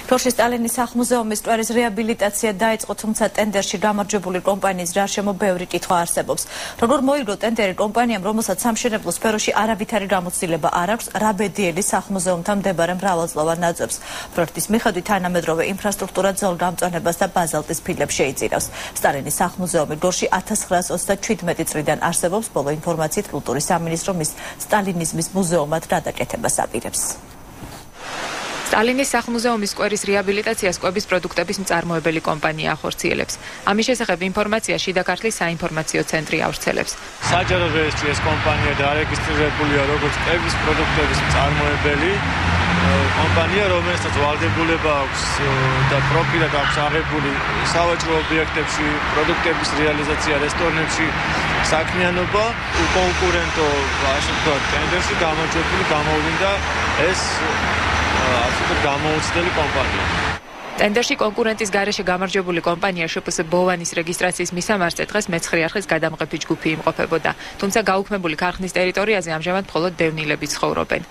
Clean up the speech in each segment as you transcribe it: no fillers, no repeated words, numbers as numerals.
გორში სტალინის სახლმუზეუმის სკვერის რეაბილიტაცია დაიწყო, თუმცა ტენდერში გამარჯვებული კომპანიის გარშემო ბევრი კითხვა არსებობს. როგორ მოიგო ტენდერი კომპანიამ, რომელსაც სამშენებლო სფეროში არავითარი გამოცდილება არ აქვს, რა ბედი ელის სახლმუზეუმთან მდებარე მრავალწლოვან ნაძვებს. პროექტის მიხედვით თანამედროვე ინფრასტრუქტურა ძველ-გამწვანებას და ბაზალტის ფილებს შეიწირავს. სტალინის სახლმუზეუმი გორში 1937 წლიდან არსებობს. ბოლო ინფორმაციით კულტურის სამინისტრო მის სტალინიზმის მუზეუმად გადაკეთებას აპირებს. სტალინის სახლმუზეუმის სკვერის რეაბილიტაციას კვების პროდუქტების მწარმოებელი კომპანია ახორციელებს. ამის შესახებ ინფორმაცია შიდა ქართლის საინფორმაციო ცენტრი ავრცელებს. საჯარო რეესტრი ეს კომპანია დარეგისტრირებულია როგორც კვების პროდუქტების მწარმოებელი კომპანია, რომელსაც ვალდებულება აქვს და პროფილად აქვს აღებული სავაჭრო ობიექტებში, პროდუქტების რეალიზაცია რესტორნებში, საქმიანობა. უკონკურენტო, ასე ვთქვათ, ტენდერში გამარჯვებული გამოვლინდა ეს absolut გამოუცდელი კომპანია. ტენდერში კონკურენტის გარეშე გამარჯვებული კომპანია შპს ბოვანის რეგისტრაციის მისამართზე დღეს მე-9 არხის გადამღები ჯგუფი იმყოფებოდა. თუმცა გაუქმებული ქარხნის ტერიტორიაზე ამჟამად მხოლოდ დევნილები ცხოვრობენ.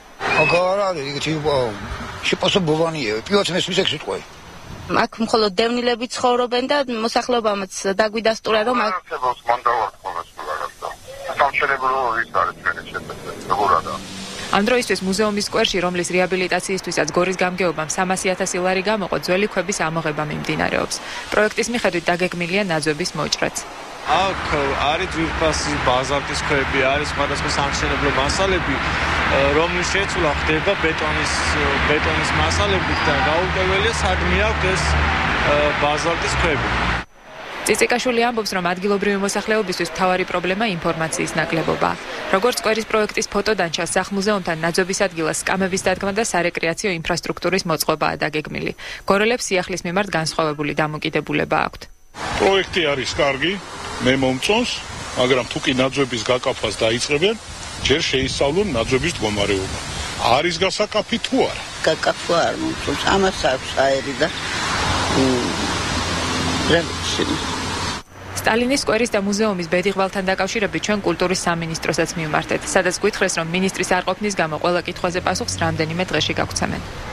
აქ მხოლოდ დევნილები ცხოვრობენ და მოსახლეობამაც დაგვიდასტურა, რომ აქ სამშენებლო ის არის ჩვენი ამ დროისთვის მუზეუმის სკვერში, რომლის რეაბილიტაციისთვისაც გორის გამგეობამ 300,000 ლარი გამოყო, ძველი ქვების ამოღება მიმდინარეობს. პროექტის მიხედვით დაგეგმილია ნაძვების მოჭრაც. აქ არის ძვირფასი ბაზალტის ქვები, არის სხვადასხვა სამშენებლო მასალები, რომლის შეცვლა ხდება ბეტონის მასალებით და გაურკვეველია სადმე აქვს ეს ბაზალტის ქვები. წიწიკაშვილი ამბობს, რომ ადგილობრივი მოსახლეობისთვის მთავარი პრობლემა ინფორმაციის ნაკლებობაა. როგორც სკვერის პროექტის ფოტოდან ჩანს, სახლმუზეუმთან ნაძვების ადგილას სკამების დადგმა და სარეკრეაციო ინფრასტრუქტურის მოწყობაა დაგეგმილი. გორელებს სიახლის მიმართ განსხვავებული დამოკიდებულება აქვთ. პროექტი არის კარგი, მე მომწონს, მაგრამ თუ კი ნაძვების გაკაფას დაიწყებენ, ჯერ შეისწავლონ ნაძვების მდგომარეობა. არის გასაკაფი თუ არა? გაკაფა არ მომწონს, ამას აქვს აერი და სტალინის სკვერის და მუზეუმის ბედი ღვალთან დაკავშირებით ჩვენ კულტურის სამინისტროსაც მივმართეთ, სადაც გვითხრეს, რომ მინისტრის არყოფნის გამო ყველა კითხვაზე პასუხს რამდენიმე დღეში გაგვცემენ.